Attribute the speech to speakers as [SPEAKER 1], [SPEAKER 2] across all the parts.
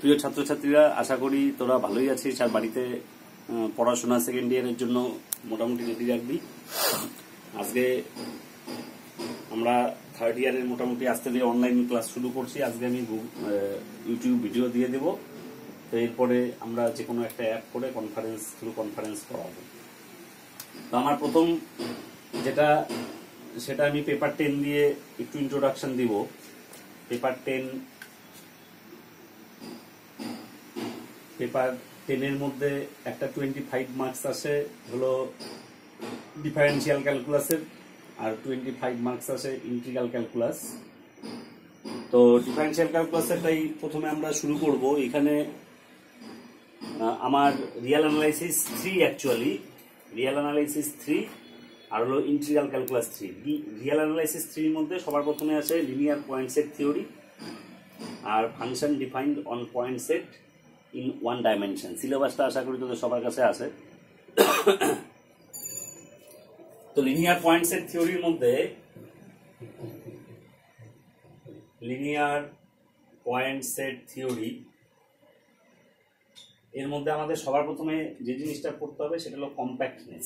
[SPEAKER 1] প্রিয় ছাত্রছাত্রীরা, আশা করি তোরা ভালোই আছিস আর বাড়িতে পড়াশোনা সেকেন্ড ইয়ারের জন্য মোটামুটি রেডি রাখবি। আজকে আমরা থার্ড ইয়ারের মোটামুটি আজকে দিয়ে অনলাইন ক্লাস শুরু করছি। আজকে আমি ইউটিউব ভিডিও দিয়ে দেব, তো এরপরে আমরা যে কোনো একটা অ্যাপ করে কনফারেন্স করাবো। তো আমার প্রথম সেটা আমি পেপার 10 দিয়ে একটু ইন্ট্রোডাকশন দিব। পেপার 10-এর মধ্যে একটা 25 মার্কস আসে হলো ডিফারেন্সিয়াল ক্যালকুলাসের, আর 25 মার্কস আসে ইন্টিগ্রাল ক্যালকুলাস। তো ডিফারেন্সিয়াল ক্যালকুলাসেরটাই প্রথমে আমরা শুরু করব। এখানে আমার রিয়াল অ্যানালাইসিস 3 আর হলো ইন্টিগ্রাল ক্যালকুলাস 3। রিয়াল অ্যানালাইসিস 3 এর মধ্যে সবার প্রথমে আছে লিনিয়ার পয়েন্ট সেট থিওরি আর function defined on point set in one dimension. সিলেবাসটা আশা করি তোদের সবার কাছে আছে। তো লিনিয়ার পয়েন্ট সেট থিওরির মধ্যে এর মধ্যে আমাদের সবার প্রথমে যে জিনিসটা পড়তে হবে সেটা হলো কম্প্যাক্টনেস।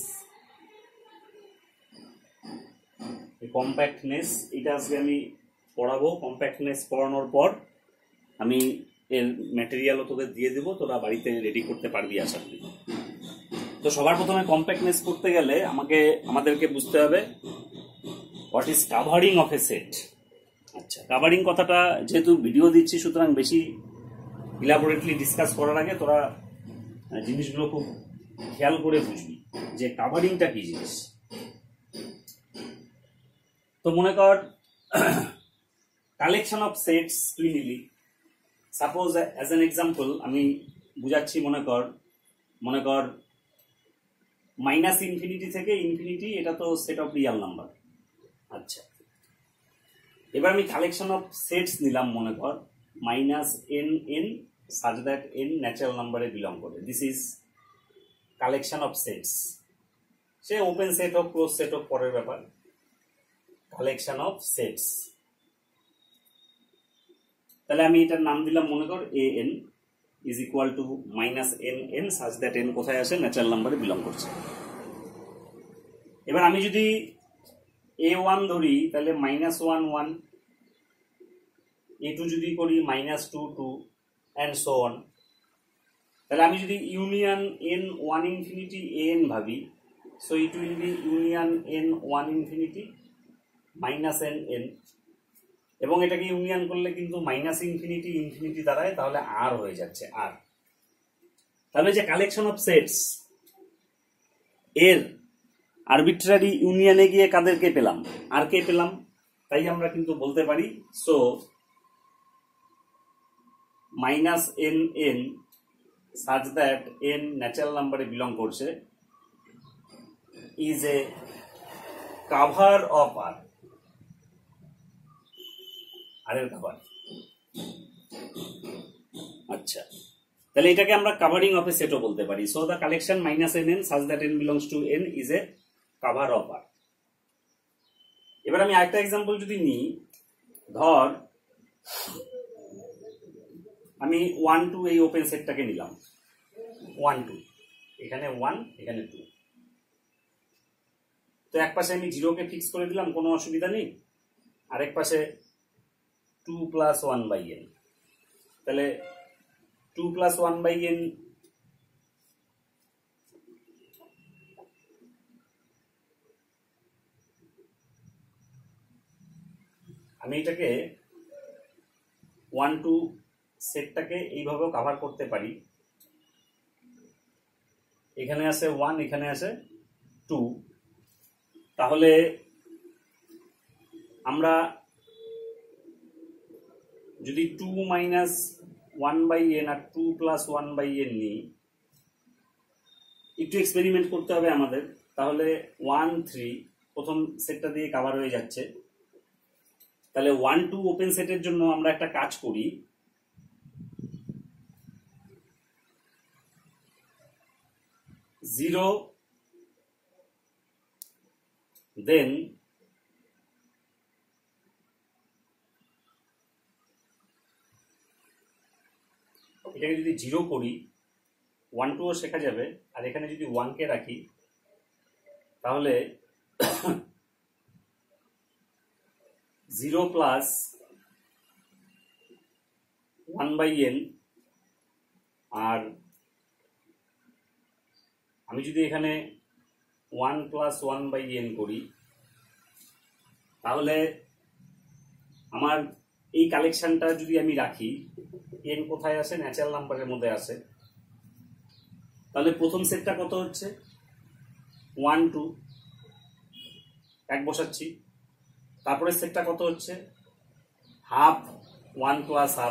[SPEAKER 1] এটা আজকে আমি পড়াবো। কম্প্যাক্টনেস পড়ানোর পর আমি এর ম্যাটেরিয়ালও তোদের দিয়ে দেবো, তোরা বাড়িতে রেডি করতে পারবি আশা করি। তো সবার প্রথমে কম্প্যাক্টনেস করতে গেলে আমাদেরকে বুঝতে হবে what is covering of a set. আচ্ছা, কাভারিং কথাটা যেহেতু ভিডিও দিচ্ছি, সুতরাং বেশি ইলাবোরেটলি ডিসকাস করার আগে তোরা জিনিসগুলো খুব খেয়াল করে বুঝবি যে কাভারিংটা কি জিনিস। তো মনে কর কালেকশন অফ সেটস তুই নিলি। সাপোজ অ্যাজ অ্যান এক্সাম্পল আমি বুঝাচ্ছি। মনে কর -ইনফিনিটি থেকে ইনফিনিটি, এটা তো সেট অফ রিয়াল নাম্বার। আচ্ছা, এবার আমি কালেকশন অফ সেটস নিলাম। মনে কর -n such that n natural নাম্বারে বিলং করে। This is collection of sets. সে ওপেন সেট হোক, ক্লোজ সেট হোক, পরের ব্যাপার। কালেকশন অফ সেটস, তাহলে আমি এটার নাম দিলাম মনে কর an is equal to -n such that n কোথায় আসে, ন্যাচারাল নাম্বারে বিলং করছে। এবার আমি যদি a1 ধরি তাহলে -1 1, a2 যদি করি -2 2 and so on। তাহলে আমি যদি ইউনিয়ন n 1 infinity an ভাবি, so it will be union n 1 infinity -n, এবং এটাকে ইউনিয়ন করলে কিন্তু ইনফিনিটি ইনফিনিটি দাঁড়ায়, তাহলে আর হয়ে যাচ্ছে আর। তাহলে যে কালেকশন অফ সেটস এর আরবিট্রারি ইউনিয়নে গিয়ে কাদেরকে পেলাম, আর কে পেলাম, তাই আমরা কিন্তু বলতে পারি so -n such that n natural নাম্বারে বিলং করছে is a cover of R. আরের কাভার। আচ্ছা, তাহলে এটাকে আমরা কাভারিং অফ এ সেটও বলতে পারি। So the collection -n such that n belongs to n is a cover of R। এবার আমি আরেকটা এক্সাম্পল যদি নিই, ধর আমি 1 2 এই ওপেন সেটটাকে নিলাম। 1 2, এখানে 1 এখানে 2। তো এক পাশে আমি 0 কে ফিক্স করে দিলাম, কোনো অসুবিধা নেই। আরেক পাশে 2 + 1/n, তাহলে 2 + 1/n আমি এটাকে 1 2 সেটটাকে এইভাবেও কাভার করতে পারি। এখানে আছে 1, এখানে আছে 2। তাহলে আমরা যদি 2 - 1/n আর 2 + 1/n নিই, একটু এক্সপেরিমেন্ট করতে হবে আমাদের। তাহলে 1 3 প্রথম সেটটা দিয়ে কাভার হয়ে যাচ্ছে। তাহলে 1 2 ওপেন সেটের জন্য আমরা একটা কাজ করি। 0 then এটাকে যদি 0 করি 1 2ও শেখা যাবে, আর এখানে যদি 1 কে রাখি তাহলে 0 প্লাস 1/n, আর আমি যদি এখানে 1 প্লাস 1/n করি তাহলে আমার এই কালেকশনটা যদি আমি রাখি, n কোথায় আসে? ন্যাচারাল নাম্বারের মধ্যে আসে। তাহলে প্রথম সেটটা কত হচ্ছে? 1 2, 1 বসাচ্ছি। তারপরে সেটটা কত হচ্ছে? Half, 1 plus half.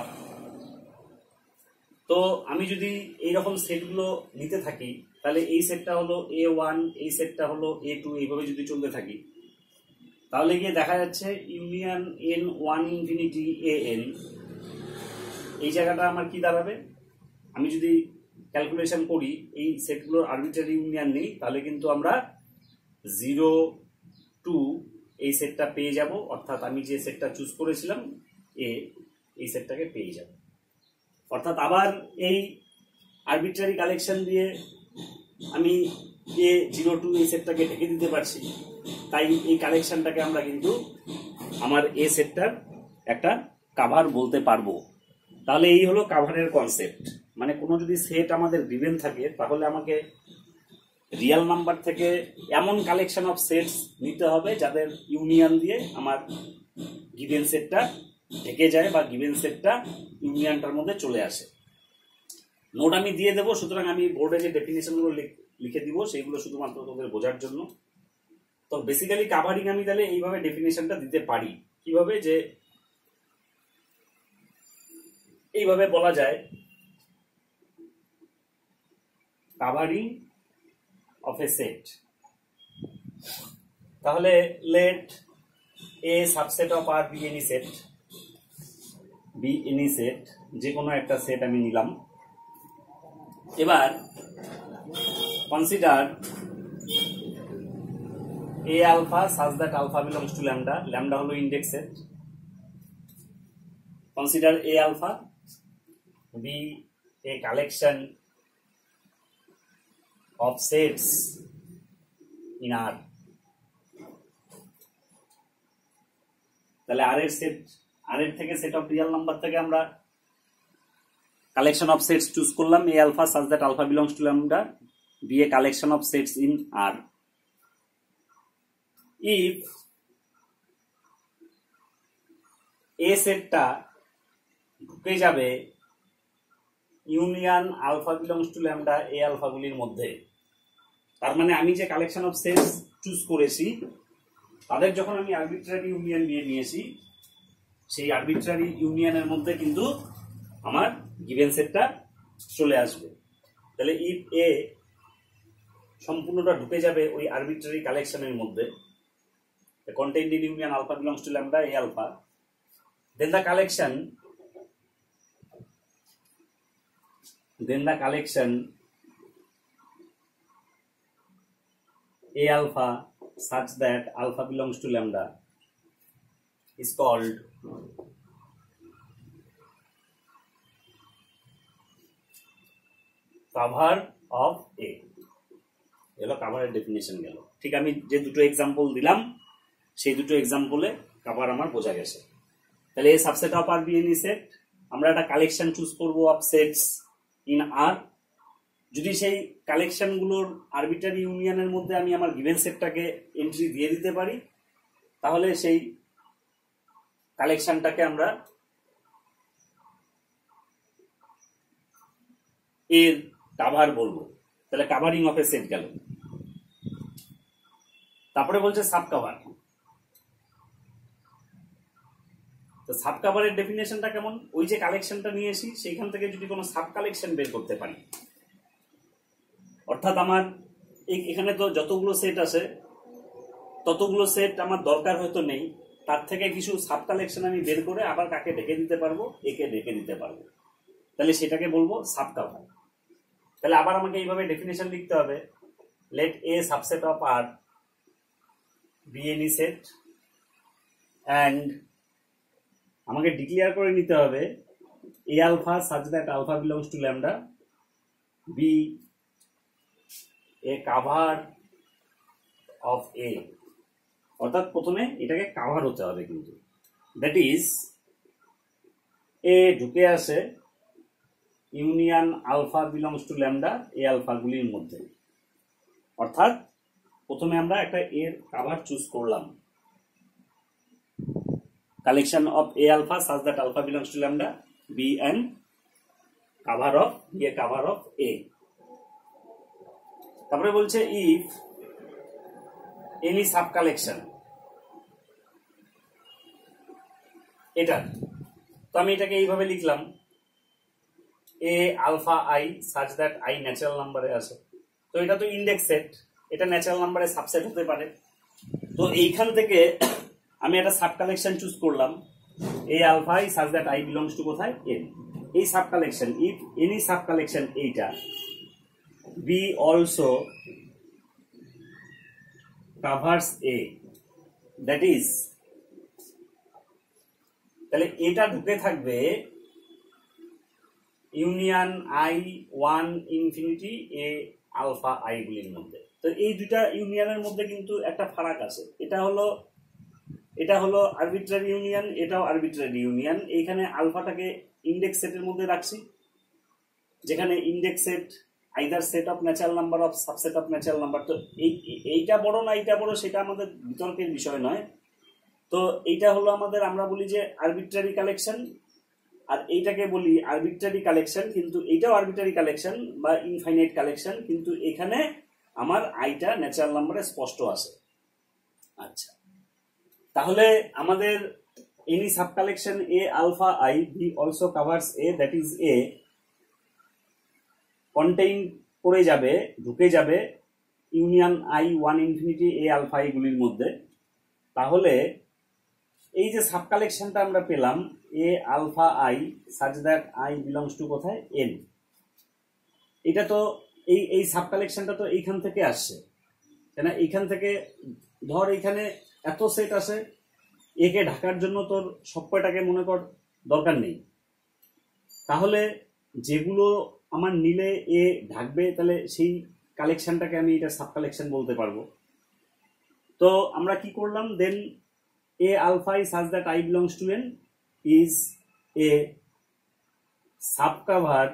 [SPEAKER 1] তো আমি যদি এইরকম সেটগুলো নিতে থাকি তাহলে এই সেটটা হলো A1, এই সেটটা হলো A2, এইভাবে যদি চলতে থাকি তাহলে গিয়ে দেখা যাচ্ছে ইউনিয়ন n1 ইনফিনিটি an, এই জায়গাটা আমার কি দাঁড়াবে? আমি যদি ক্যালকুলেশন করি এই সেটগুলোর আরবিট্রারি ইউনিয়ন নেই, তাহলে কিন্তু আমরা 0 2 এই সেটটা পেয়ে যাব, অর্থাৎ আমি যে সেটটা চুজ করেছিলাম এই সেটটাকে পেয়ে যাব। অর্থাৎ আবার এই আরবিট্রারি কালেকশন দিয়ে আমি A0 2 এই সেটটাকে ঢেকে দিতে পারছি, তাই এই কালেকশনটাকে আমরা কিন্তু আমার এ সেটটার একটা কাভার বলতে পারবো। তাহলে এই হলো কাভারের কনসেপ্ট। মানে কোনো যদি সেট আমাদের গিভেন থাকে তাহলে আমাকে রিয়েল নাম্বার থেকে এমন কালেকশন অফ সেটস নিতে হবে যাদের ইউনিয়ন দিয়ে আমার গিভেন সেটটা ঢেকে যায় বা গিভেন সেটটা ইউনিয়নটার মধ্যে চলে আসে। নোট আমি দিয়ে দেবো, সুতরাং আমি বোর্ডে যে ডেফিনেশনগুলো লিখে দিব সেইগুলো শুধুমাত্র তোদের বোঝার জন্য। তো বেসিক্যালি কাভারিং আমি তাহলে এইভাবে ডেফিনেশনটা দিতে পারি। কিভাবে? যে এইভাবে বলা যায়, কাভারিং অফ এ সেট। তাহলে let A subset of R be any set, be any set, যে কোনো একটা সেট আমি নিলাম। এবার consider A alpha such that alpha belongs to lambda, lambda হলো index set. Consider A alpha be a collection of sets in R. তাহলে R এর set, R এর থেকে সেট অফ রিয়েল নাম্বার থেকে আমরা কালেকশন অফ সেটস চুজ করলাম। A alpha such that alpha belongs to lambda be a collection of sets in R. If A সেটটা ঢুকে যাবে union alpha belongs to lambda A alpha গুলির মধ্যে, তার মানে আমি যে কালেকশন অফ সেটস চুজ করেছি তাদের যখন আমি আরবিট্রারি ইউনিয়ন নিয়ে নিয়েছি, সেই আরবিট্রারি ইউনিয়নের মধ্যে কিন্তু আমার গিভেন সেটটা চলে আসবে। তাহলে ইফ এ সম্পূর্ণটা ঢুকে যাবে ওই আরবিট্রারি কালেকশনের মধ্যে, contained in union alpha belongs to lambda A alpha, then the collection A alpha such that alpha belongs to lambda is called cover of A. এলো কাভারের ডেফিনেশন গেল। ঠিক আমি যে দুটো এক্সাম্পল দিলাম সেই দুটো এক্সাম্পলে কাভার আমার বোঝা গেছে। তাহলে এই subset of R be any set, আমরা একটা কালেকশন চুজ করব অফ সেটস ইন আর। যদি সেই কালেকশনগুলোর আরবিট্রারি ইউনিয়নের মধ্যে আমি আমার গিভেন সেটটাকে এন্ট্রি দিয়ে দিতে পারি, তাহলে সেই কালেকশনটাকে আমরা এর কাভার বলবো। তাহলে কাভারিং অফ এ সেট গেল। তারপরে বলছে সাব কাভার। তো সাব কাভারের ডেফিনেশনটা কেমন? ওই যে কালেকশনটা নিয়েছি সেইখান থেকে যদি কোনো সাব কালেকশন বের করতে পারি, অর্থাৎ আমার এখানে তো যতগুলো সেট আছে ততগুলো সেট আমার দরকার হয়তো নেই, তার থেকে কিছু সাব কালেকশন আমি বের করে আবার কাকে ঢেকে দিতে পারবো, একে ঢেকে দিতে পারবো, তাহলে সেটাকে বলবো সাব কাভার। তাহলে আবার আমাকে এইভাবে ডেফিনেশন লিখতে হবে, let A subset of R be any set, and আমাকে ডিক্লেয়ার করে নিতে হবে A alpha such that alpha belongs to lambda be a cover of A, অর্থাৎ প্রথমে এটাকে কাভার হতে হবে, কিন্তু দ্যাট ইজ এ ঢুকে আসে union alpha belongs to lambda A alpha গুলির মধ্যে, অর্থাৎ প্রথমে আমরা একটা এর কাভার চুজ করলাম, collection of A alpha such that alpha belongs to lambda be and cover of A. তারপরে বলছে ইফ এনি সাব কালেকশন, এটা তো আমি এটাকে এইভাবে লিখলাম, A alpha i such that i natural নাম্বারে আছে, তো এটা তো ইন্ডেক্স সেট, এটা ন্যাচারাল নাম্বারে সাবসেট হতে পারে। তো এইখান থেকে আমি একটা সাব কালেকশন চুজ করলাম, A alpha i such that i belongs to কোথায় এন। এই sub collection if any sub collection এইটা be also covers A, that is, তাহলে এটা ঢুকে থাকবে union i one infinity A alpha i গুলির মধ্যে। তো এই দুইটা ইউনিয়নের মধ্যে কিন্তু একটা ফারাক আছে, এটা হলো আরবিট্রারি ইউনিয়ন, এটাও আরবিট্রারি ইউনিয়ন। এইখানে আলফাটাকে ইন্ডেক্স সেটের মধ্যে রাখছি, যেখানে index set either set of natural number of subset of natural number. তো এইটা বড় না এইটা বড় সেটা আমাদের বিতর্কের বিষয় নয়। তো এইটা হলো আমাদের, আমরা বলি যে আরবিট্রারি কালেকশন, আর এইটাকে বলি আরবিট্রারি কালেকশন, কিন্তু এইটাও আরবিট্রারি কালেকশন বা ইনফাইনাইট কালেকশন, কিন্তু এখানে আমার আইটা ন্যাচারাল নাম্বারে স্পষ্ট আছে। আচ্ছা, তাহলে আমাদের any sub collection A alpha i be also covers A, that is A contain করে যাবে, ঢুকে যাবে union i one infinity A alpha এগুলির মধ্যে। তাহলে এই যে সাব কালেকশনটা আমরা পেলাম A alpha i such that i belongs to কোথায় এন, এটা তো এই সাব কালেকশনটা তো এইখান থেকে আসছে, কেন এইখান থেকে ধর এইখানে এত সেট আছে, একে ঢাকার জন্য তোর সবকটাকে মনে কর দরকার নেই, তাহলে যেগুলো আমার নিলে এ ঢাকবে তাহলে সেই কালেকশনটাকে আমি এটা সাব কালেকশন বলতে পারবো। তো আমরা কি করলাম, then A alpha such that i belongs to N is a sub cover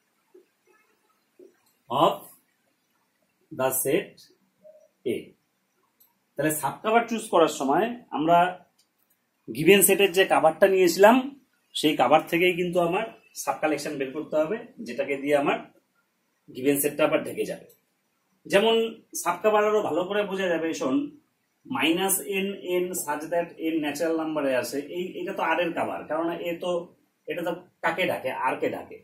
[SPEAKER 1] of the set A. তাহলে সাব কাভার চুজ করার সময় আমরা গিভেন সেটের যে কাভারটা নিয়েছিলাম সেই কাভার থেকেই কিন্তু আমার সাব কালেকশন বের করতে হবে, যেটাকে দিয়ে আমার গিভেন সেটটা আবার ঢেকে যাবে। যেমন সাব কাভার আরো ভালো করে বোঝা যাবে, শোন, minus n n such that n natural নাম্বারে আছে, এটা তো আর এর কাভার, কারণ এটা তো কাকে ডাকে, আর কে ডাকে।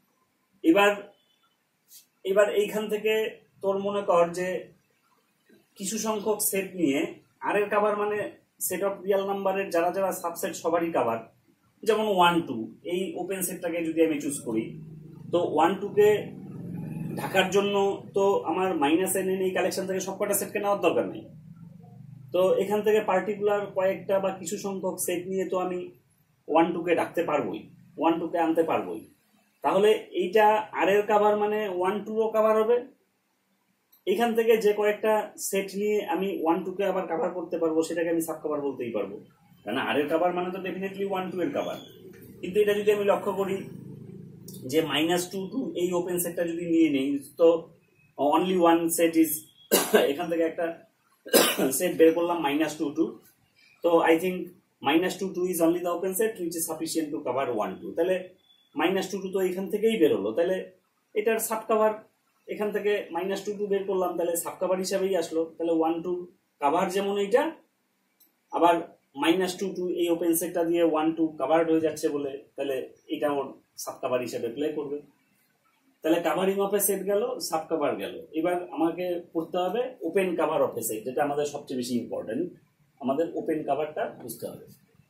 [SPEAKER 1] এবার এইখান থেকে তোর মনে কর যে কিছু সংখ্যক সেট নিয়ে আর এর কাভার মানে সেট অফ রিয়াল নাম্বারের যারা যারা সাবসেট সবারই কাভার, যেমন 1 2 এই ওপেন সেটটাকে যদি আমি চুজ করি, তো 1 2 কে ঢাকার জন্য তো আমার মাইনাস এন এন এই কালেকশন থেকে সবকটা সেটকে নেওয়ার দরকার নেই। তো এখান থেকে পার্টিকুলার কয়েকটা বা কিছু সংখ্যক সেট নিয়ে তো আমি 1 2 কে ঢাকতে পারবোই, 1 2 কে আনতে পারবোই। তাহলে এইটা আর এর কাভার মানে 1 2 ও কাভার হবে। এখান থেকে যে কয়েকটা সেট নিয়ে আমি 1 2 কে আবার কাভার করতে পারবো, সেটাকে আমি সাব কাভার বলতেই পারবো, কারণ আর এর কাভার মানে তো ডেফিনেটলি 1 2 এর কাভার। কিন্তু এটা যদি আমি লক্ষ্য করি যে -2 2 এই ওপেন সেটটা যদি নিয়ে নেই, তো অনলি ওয়ান সেট ইজ, এখান থেকে একটা সেট বের করলাম -2 2, তো I think -2 2 is only the open set which is sufficient to cover 1 2। তাহলে -2 2 তো এখান থেকেই বের হলো, তাহলে এটার সাব কাভার এখান থেকে -2 2 বের করলাম, তাহলে সাব কাভার হিসাবেই আসলো। তাহলে 1 2 কাভার যেমন এইটা, আবার -2 2 এই ওপেন সেটটা দিয়ে 1 2 কাভার্ড হয়ে যাচ্ছে বলে, তাহলে এটা ওর সাব কাভার হিসেবে প্লে করবে। তাহলে কাভারিং অফ এ সেট গেল, সাব কাভার গেল। এবার আমাকে পড়তে হবে open cover of a set, যেটা আমাদের সবচেয়ে বেশি ইম্পর্টেন্ট। আমাদের ওপেন কাভারটা বুঝতে হবে।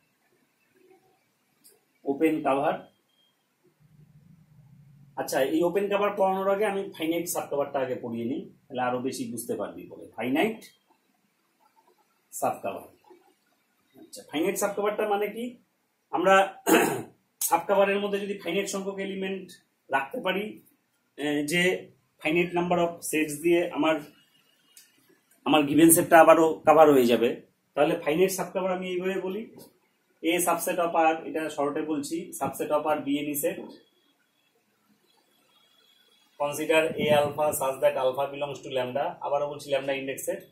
[SPEAKER 1] ওপেন কাভার, আচ্ছা, এই ওপেন কাভার পড়ানোর আগে আমি ফাইনাইট সাব কাভারটা আগে পড়িয়ে নিই, তাহলে আরো বেশি বুঝতে পারবি বলে। ফাইনাইট সাব কাভার, আচ্ছা, ফাইনাইট সাব কাভারটা মানে কি, আমরা সাব কভারের মধ্যে যদি ফাইনাইট সংখ্যক এলিমেন্ট রাখতে পারি, যে ফাইনাইট নাম্বার অফ সেটস দিয়ে আমার গিভেন সেটটা আবারও কভার হয়ে যাবে, তাহলে ফাইনাইট সাব কভার আমি এইভাবে বলি, এ সাবসেট অফ আর, এটা শর্টে বলছি, subset of R be any set, consider A alpha such that alpha belongs to lambda, আবারও বলছি lambda index set,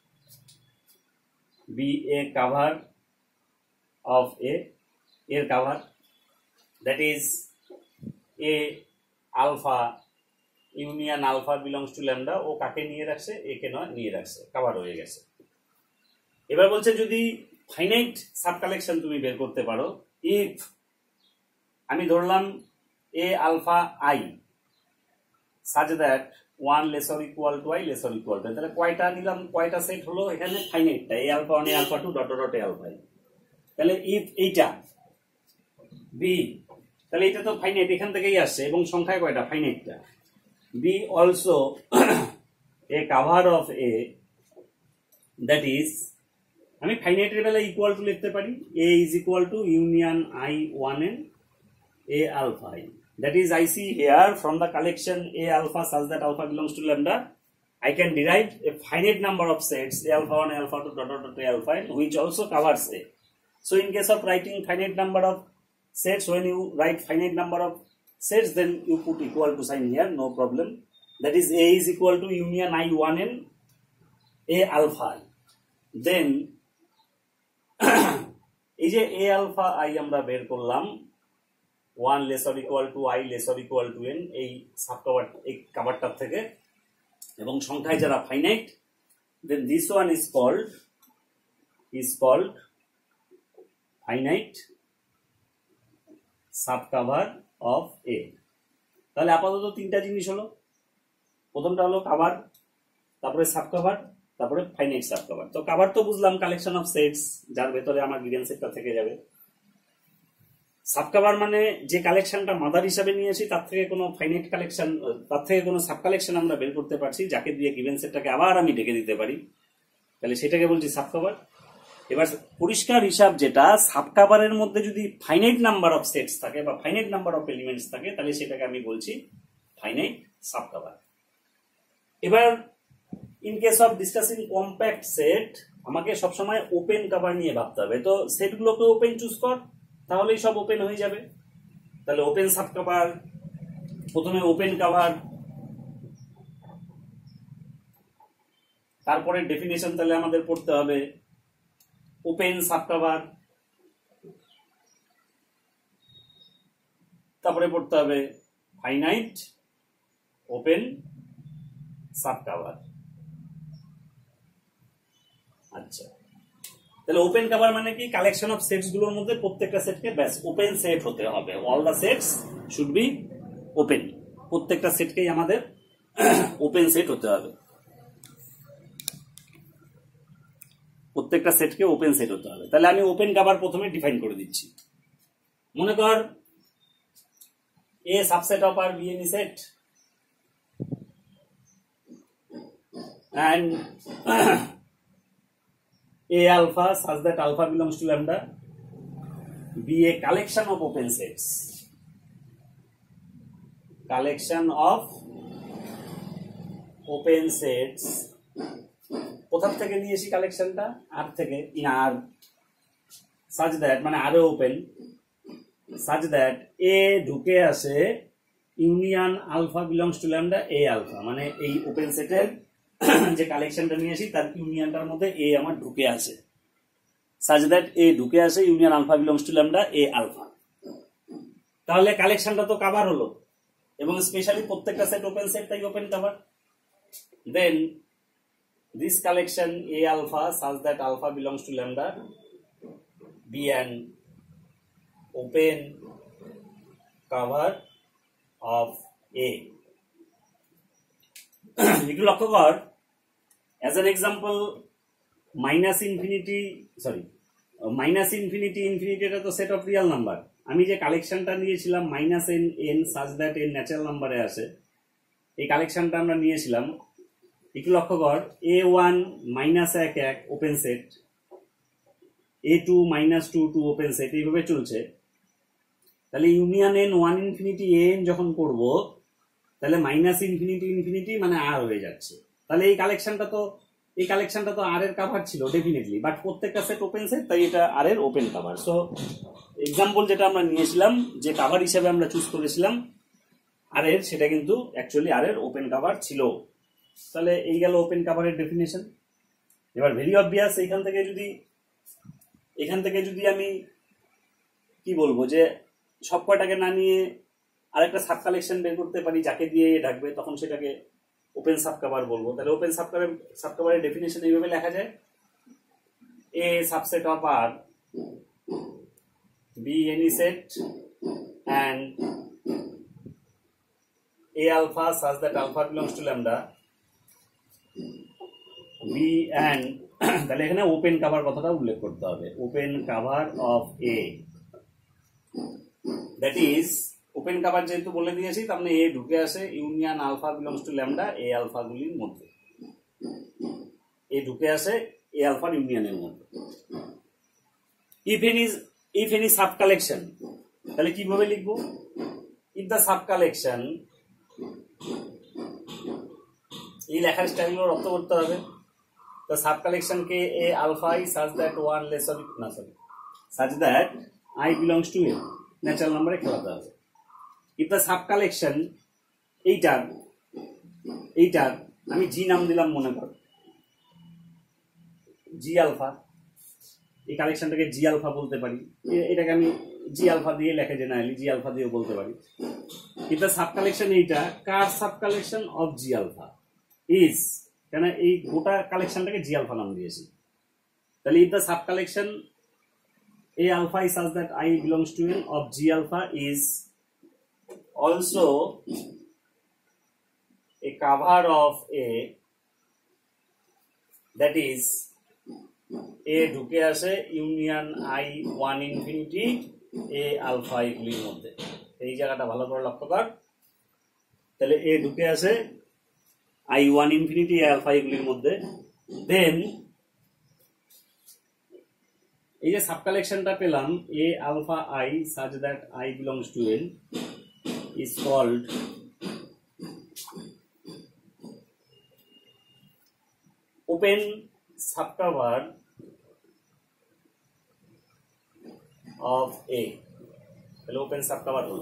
[SPEAKER 1] be A cover of A, এর cover, that is A alpha union alpha belongs to lambda, ও কাকে নিয়ে রাখছে, একে নয় নিয়ে রাখছে, কভার হয়ে গেছে। এবার বলছে যদি ফাইনাইট সাব কালেকশন তুমি বের করতে পারো, ইফ আমি ধরলাম A alpha i such that 1 lesser equal to i lesser equal to, তাহলে কয়টা নিলাম, কয়টা সেট হলো এখানে, ফাইনাইটটা A alpha 1 A alpha 2 dot dot A alpha, তাহলে ইফ এইটা বি, তাহলে এটা তো ফাইনাইট এখান থেকেই আসছে, এবং সংখ্যায় কয়টা, ফাইনাইটটা, be also A cover of A, that is আমি ফাইনাইটের বেলা ইকুয়াল টু লিখতে পারি, A is equal to union i 1n a alpha I. That is, I see here from the collection a alpha such that alpha belongs to lambda, I can derive a finite number of sets a alpha 1 a alpha 2 dot dot dot a alpha n, which also covers a. So in case of writing finite number of sets, when you write finite number of sets, then you put equal to sign here, no problem. That is, a is equal to union I 1n a alpha I. Then এই যে a alpha I আমরা বের করলাম 1 lesser equal to i lesser equal to n, এই sub cover, এই কভারটার থেকে, এবং সংখ্যায় যারা finite, then this one is called finite sub cover of a. তাহলে আপাতত তিনটা জিনিস হলো, প্রথমটা হলো কভার, তারপরে সাব কভার, তারপরে ফাইনাইট সাব কভার। তো কভার তো বুঝলাম কালেকশন অফ সেটস, যার ভেতরে আমার গিভেন সেটটা থেকে যাবে। সাব কভার মানে যে কালেকশনটা মাদার হিসাবে নিয়েছি, তার থেকে কোনো ফাইনাইট কালেকশন, তার থেকে কোনো সাব কালেকশন আমরা বের করতে পারছি, যাকে দিয়ে গিভেন সেটটাকে আবার আমি ঢেকে দিতে পারি, তাহলে সেটাকে বলছি সাব কভার। এবার পরিষ্কার হিসাব যেটা, সাব কভারের মধ্যে যদি ফাইনাইট নাম্বার অফ সেটস থাকে বা ফাইনাইট নাম্বার অফ এলিমেন্টস থাকে, তাহলে সেটাকে আমি বলছি ফাইনাইট সাব কভার। এবার in case of discussing compact set, আমাকে সবসময় ওপেন কভার নিয়ে ভাবতে হবে। তো সেটগুলোকে ওপেন চুজ কর, তাহলেই সব ওপেন হয়ে যাবে। তাহলে ওপেন সাব কভার, প্রথমে ওপেন কভার, তারপরে ডেফিনেশন তাহলে আমাদের পড়তে হবে ওপেন সাব কভার, তারপরে পড়তে হবে ফাইনাইট ওপেন সাব কভার। আচ্ছা, তাহলে ওপেন কভার মানে কি, কালেকশন অফ সেটস গুলোর মধ্যে প্রত্যেকটা সেটকে ব্যাস ওপেন সেট হতে হবে, all the sets should be open, প্রত্যেকটা সেটকেই আমাদের ওপেন সেট হতে হবে, প্রত্যেকটা সেটকে ওপেন সেট হতে হবে। তাহলে আমি ওপেন কভার প্রথমে ডিফাইন করে দিচ্ছি। মনে কর A subset of R be any set, and a alpha such that alpha belongs to lambda, be a collection of open sets, collection of open sets, কোথা থেকে নিয়েছি কালেকশনটা, আর থেকে, আর such that মানে আরো ওপেন, such that a ঢুকে আসে union alpha belongs to lambda A alpha, মানে এই ওপেন সেটের যে কালেকশনটা নিয়েছি তার ইউনিয়নটার মধ্যে এ আমার ঢুকে আছে, such that এ ঢুকে আসে union alpha belongs to lambda A alpha. তাহলে কালেকশনটা তো কভার হলো, এবং স্পেশালি প্রত্যেকটা সেট ওপেন সেট, তাই open cover. Then this collection A alpha such that alpha belongs to lambda be an open cover of A. একটু লক্ষ্য কর, as an example minus infinity এটা তো সেট অফ রিয়াল নাম্বার। আমি যে কালেকশনটা নিয়েছিলাম minus n n such that n natural নাম্বারে আসে, এই কালেকশনটা আমরা নিয়েছিলাম। একটু লক্ষ্য কর, A1 minus 1 1 open set, A2 minus 2 2 open set, এইভাবে চলছে। তাহলে ইউনিয়ন এন 1 ইনফিনিটি এন যখন করব তাহলে মাইনাস ইনফিনিটি ইনফিনিটি মানে আর হয়ে যাচ্ছে। তাহলে এই কালেকশনটা তো আর এর কভার ছিল ডেফিনেটলি, বাট প্রত্যেকটা সেট ওপেন সেট, তাই এটা আর এর ওপেন কভার। সো এক্সাম্পল যেটা আমরা নিয়েছিলাম যে কভার হিসেবে আমরা চুজ করেছিলাম আর এর, সেটা কিন্তু অ্যাকচুয়ালি আর এর ওপেন কভার ছিল। তাহলে এই গেল ওপেন কভারের ডেফিনেশন। এবার ভেরি অবভিয়াস এখান থেকে যদি আমি কি বলবো যে সব কয়টাকে না নিয়ে আরেকটা সাব কালেকশন বের করতে পারি যাকে দিয়ে ঢাকবে, তখন সেটাকে ওপেন সাব কভার বলবো। তাহলে ওপেন সাব কভারের ডেফিনেশন এইভাবে লেখা যায়, A subset of R be any set and a alpha such that alpha belongs to lambda b and তাহলে এখানে ওপেন কভার কথাটা উল্লেখ করতে হবে, open cover of A, that is open cover যেহেতু বলে দিয়েছি তার মানে এ ঢুকে আসে union alpha belongs to lambda, A alpha গুলির মধ্যে এ ঢুকে আসে এ আলফার ইউনিয়নের মধ্যে। ইফ এনি সাব কালেকশন, তাহলে কিভাবে লিখবো, ইফ দ্য সাব কালেকশন, এই লেখার স্টাইলগুলো রপ্ত করতে হবে। তো সাব কালেকশন কে A alpha i such that one less such that i belongs to A, natural নাম্বারে খেলাতে হবে। ইফ দ্য সাব কালেকশন এইটার আমি জি নাম দিলাম, মনে কর জি আলফা, এই কালেকশনটাকে জি আলফা বলতে পারি, এটাকে আমি জি আলফা দিয়ে লেখে জেনারেলি জি আলফা দিয়েও বলতে পারি। ইফ দ্য সাব কালেকশন এইটা কার sub collection of G alpha is, কেন এই গোটা কালেকশনটাকে জি আলফা নাম দিয়েছি। তাহলে if the sub collection A alpha is such that I belongs to n of G alpha is also a cover of A, that is A ঢুকে আসে union I 1 infinity A alpha এগুলির মধ্যে। এই জায়গাটা ভালো করে লক্ষ্য কর। তাহলে A ঢুকে আসে I 1 ইনফিনিটি A আলফা এগুলির মধ্যে, দেন এই যে সাব কালেকশনটা পেলাম A alpha i such that i belongs to N is called open subcover of A. তাহলে ওপেন সাবকভার হলো।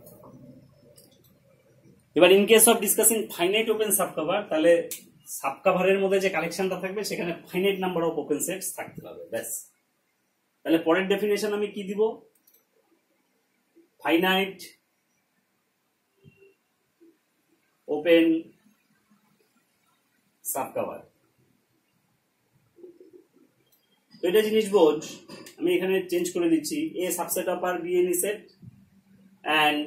[SPEAKER 1] এবার in case of discussing finite open subcover, তাহলে সাবকভারের মধ্যে যে কালেকশনটা থাকবে সেখানে finite number of open sets থাকতে হবে, ব্যাস। তাহলে পরের ডেফিনেশন আমি কি দিব, ফাইনাইট ওপেন সাবকভার। তো এটা জিনিস বোঝ, আমি এখানে চেঞ্জ করে দিচ্ছি A subset of R be any set and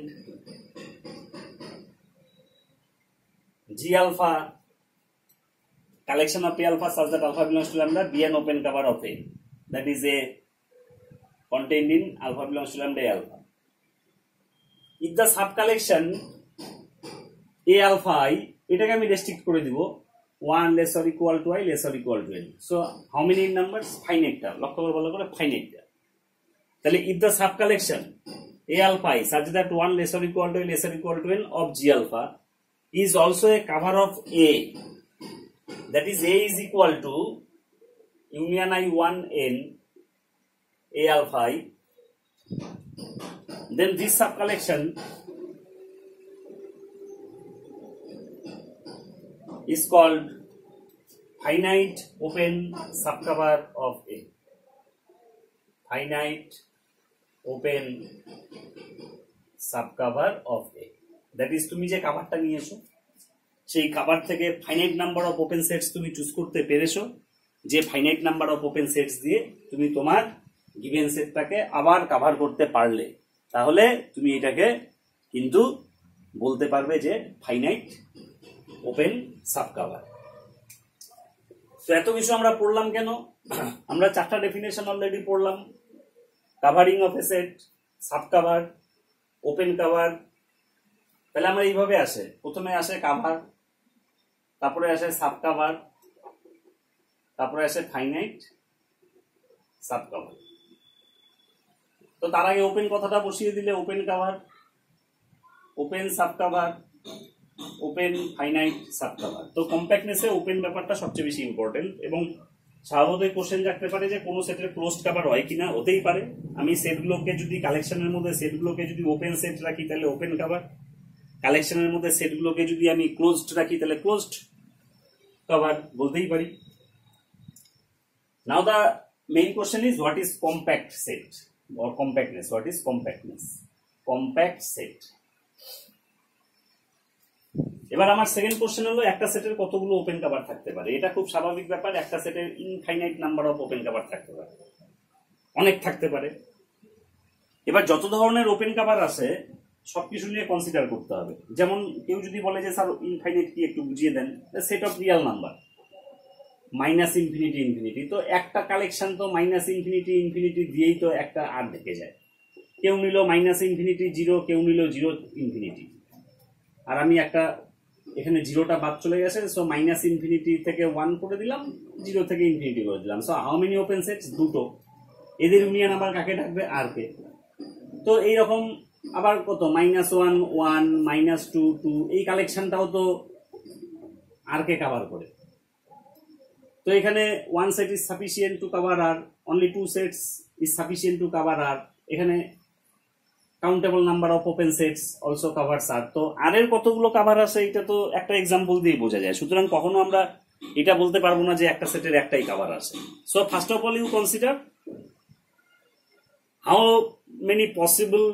[SPEAKER 1] G alpha collection of P alpha such that alpha belongs to lambda be an open cover of A, that is A contained in alpha belongs to lambda A alpha. If the sub collection A alpha I, এটাকে আমি restrict করে দিব 1 less or equal to I less or equal to n. So how many numbers? Finite টা, লক্ষ্য করে ভালো করে finite টা। তাহলে if the sub collection A alpha I such that 1 less or equal to I less or equal to n of G alpha is also a cover of A, that is A is equal to union I 1 n A alpha I, then this sub collection is called finite open subcover of A, finite open subcover of A, that is তুমি যে কভারটা নিয়েছো সেই cover থেকে finite number of open sets তুমি choose করতে পেরেছো, যে finite number of open sets দিয়ে তুমি তোমার গিভেন সেটটাকে আবার কভার করতে পারলে, তাহলে তুমি এটাকে কিন্তু বলতে পারবে যে ফাইনাইট ওপেন সাবকভার। তো এত কিছু আমরা পড়লাম কেন, আমরা চারটা ডেফিনেশন অলরেডি পড়লাম, covering of a set, subcover, open cover. তাহলে আমরা এইভাবে আসে, প্রথমে আসে কভার, তারপরে আসে সাবকভার, তারপরে আসে ফাইনাইট সাবকভার। তো তার আগে ওপেন কথাটা বসিয়ে দিলে open cover, open sub cover, open finite sub cover. তো কম্প্যাক্টনেসে ওপেন ব্যাপারটা সবচেয়ে বেশি ইম্পর্টেন্ট। এবং স্বাভাবিক কোশ্চেন রাখতে পারে যে কোনো সেটের ক্লোজড কভার হয় কিনা, হতেই পারে। আমি সেটগুলোকে যদি কালেকশনের মধ্যে সেটগুলোকে যদি ওপেন সেট রাখি তাহলে ওপেন কভার, কালেকশনের মধ্যে সেটগুলোকে যদি আমি ক্লোজড রাখি তাহলে ক্লোজড কভার বলতেই পারি। Now the main question is what is compact set or compactness. What is compactness? Compact set. এবার আমার সেকেন্ড কোশ্চেন হলো একটা সেটের কতগুলো ওপেন কভার থাকতে পারে। এটা খুব স্বাভাবিক ব্যাপার, একটা সেটের infinite number of open cover থাকতে পারে, অনেক থাকতে পারে। এবার যত ধরনের ওপেন কভার আছে সবকিছু নিয়ে কনসিডার করতে হবে। যেমন কেউ যদি বলে যে স্যার ইনফাইনাইট কি একটু বুঝিয়ে দেন, set of real number minus infinity infinity, তো একটা কালেকশন তো মাইনাস ইনফিনিটি ইনফিনিটি দিয়েই তো একটা আর ঢেকে যায়। কেউ নিল মাইনাস ইনফিনিটি জিরো, কেউ নিল জিরো ইনফিনিটি, আর আমি একটা এখানে জিরোটা বাদ চলে গেছে, সো মাইনাস ইনফিনিটি থেকে 1 করে দিলাম, জিরো থেকে ইনফিনিটি করে দিলাম। So how many open sets? দুটো। এদের ইউনিয়ন আবার কাকে ডাকবে? আর কে। তো এইরকম আবার কত -1 1 -2 2, এই কালেকশনটাও তো আর কে কভার করে। তো এখানে 1 set is sufficient to cover R, only 2 sets is sufficient to cover R, এখানে countable number of open sets also covers R। তো R এর কতগুলো কভার আছে এটা তো একটা এক্সাম্পল দিয়ে বোঝা যায়। সুতরাং কখনো আমরা এটা বলতে পারবো না যে একটা সেটের একটাই কভার আছে। So first of all you consider how many possible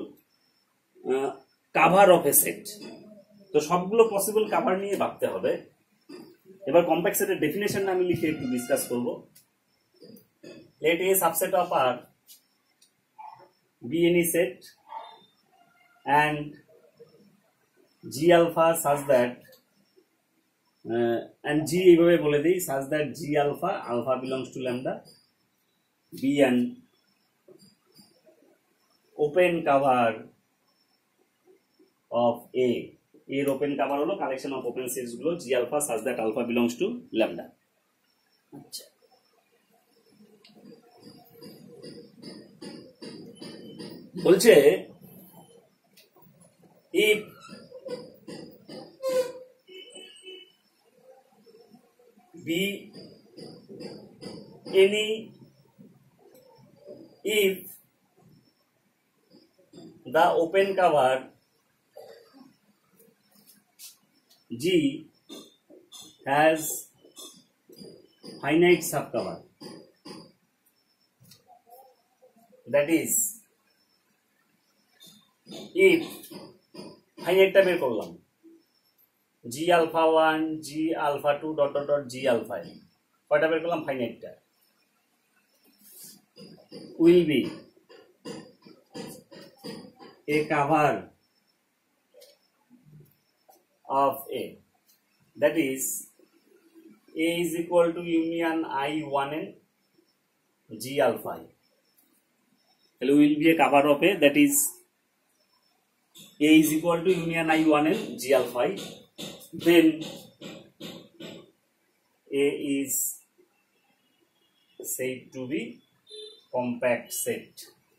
[SPEAKER 1] cover of a set. তো সবগুলো পসিবল কভার নিয়ে ভাবতে হবে। এবার কম্প্যাক্ট সেটের ডেফিনেশনটা আমি লিখে একটু ডিসকাস করব। Let A subset of R be any set and g alpha such that and g এইভাবে বলে দিই such that g alpha, alpha belongs to lambda, be an open cover of a, এর open cover হলো collection of open sets গুলো g alpha such that alpha belongs to lambda। আচ্ছা, বলছে if be any, if the open cover G has finite subcover, that is if ফাইনাইটটা বের করলাম g alpha 1 g alpha 2 dot dot dot g alpha n, কয়টা বের করলাম ফাইনাইটটা, will be a cover of a, that is a is equal to union I 1n g alpha i, তাহলে will be a cover of a, that is a is equal to union I 1n g alpha i, then a is said to be compact set।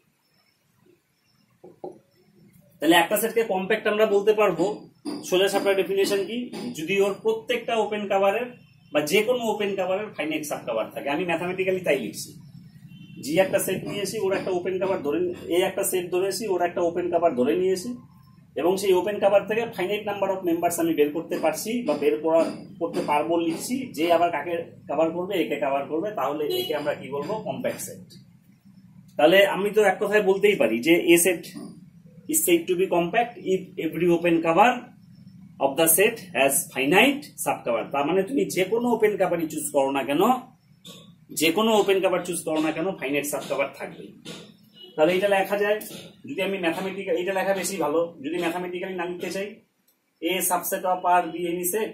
[SPEAKER 1] তাহলে একটা সেটকে compact আমরা বলতে পারবো সোজা সাপটা definition কি, যদি ওর প্রত্যেকটা ওপেন কভারের বা যে কোনো ওপেন কভারের ফাইনাইট সাব কভার থাকে। আমি ম্যাথামেটিক্যালি তাই লিখছি, জি একটা সেট নিয়েছি, ওর একটা ওপেন কভার ধরে, এই একটা সেট ধরেছি, ওর একটা ওপেন কভার ধরে নিয়েছি, এবং সেই ওপেন কভার থেকে ফাইনাইট নাম্বার অফ মেম্বারস আমি বের করতে পারছি বা বের করতে পারবো লিখছি, যে আবার কাকে কভার করবে, একে কভার করবে, তাহলে একে আমরা কি বলবো? Compact set. তাহলে আমি তো এক কথায় বলতেই পারি যে a set is said to be compact if every open cover of the set has finite subcover। তার মানে তুমি যে কোনো ওপেন কভারই চুজ করো না কেন, যে কোনো ওপেন কভার চুজ করো না কেন, ফাইনাইট সাবকভার থাকবে। তাহলে এটা লেখা যায়, যদি আমি ম্যাথামেটিক্যাল, এটা লেখা বেশি ভালো, যদি ম্যাথামেটিক্যালি না লিখতে চাই, a subset of R be any set,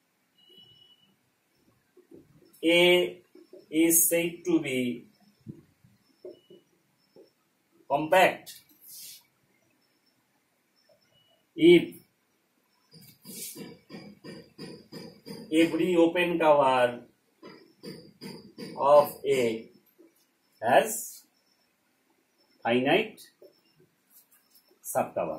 [SPEAKER 1] a is said to be compact if every open cover of A has finite sub cover.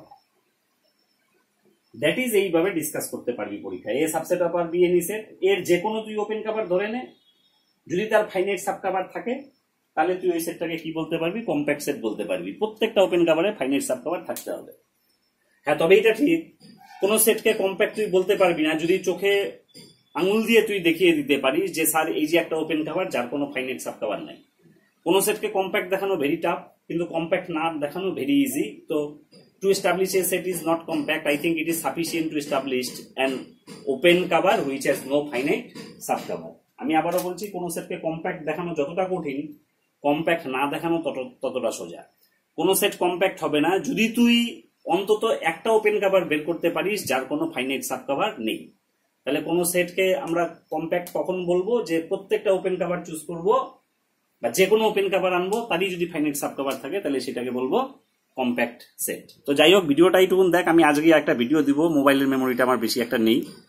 [SPEAKER 1] That is এইভাবে ডিসকাস করতে পারবি পরীক্ষায়। A subset of R be any set, এর যে কোনো তুই open cover ধরে নে, যদি তার ফাইনাইট সাব কভার থাকে তাহলে তুই ওই সেটটাকে কি বলতে পারবি? কম্প্যাক্ট সেট বলতে পারবি। প্রত্যেকটা ওপেন কভারে ফাইনাইট সাব কভার থাকতে হবে। হ্যাঁ, তবে এটা ঠিক, কোন সেটকে কম্প্যাক্ট তুই বলতে পারবি না যদি চোখে আঙুল দিয়ে তুই দেখিয়ে দিতে পারিস যে স্যার এই যে একটা ওপেন কভার যার কোনো ফাইনাইট সাব কভার নাই। কোন সেটকে কম্প্যাক্ট দেখানো ভেরি টাফ, কিন্তু কম্প্যাক্ট না দেখানো ভেরি ইজি। তো to establish a set is not compact, I think it is sufficient to establish an open cover which has no finite subcover. আমি আবারও বলছি, কোন সেটকে কম্প্যাক্ট দেখানো যতটা কঠিন, কম্প্যাক্ট না দেখানো ততটা সোজা। কোন সেট কম্প্যাক্ট হবে না যদি তুই অন্তত একটা ওপেন কভার বের করতে পারিস যার কোনো ফাইনাইট সাবকভার নেই। তাহলে কোন সেটকে আমরা কম্প্যাক্ট কখন বলবো? যে প্রত্যেকটা ওপেন কভার চুজ করব বা যে কোনো ওপেন কভার আনবো তারই যদি ফাইনাইট সাবকভার থাকে তাহলে সেটাকে বলবো কম্প্যাক্ট সেট। তো যাই হোক, ভিডিওটা এইটুকুন দেখ। আমি আজকে একটা ভিডিও দিব, মোবাইলের মেমোরিটা আমার বেশি একটা নেই।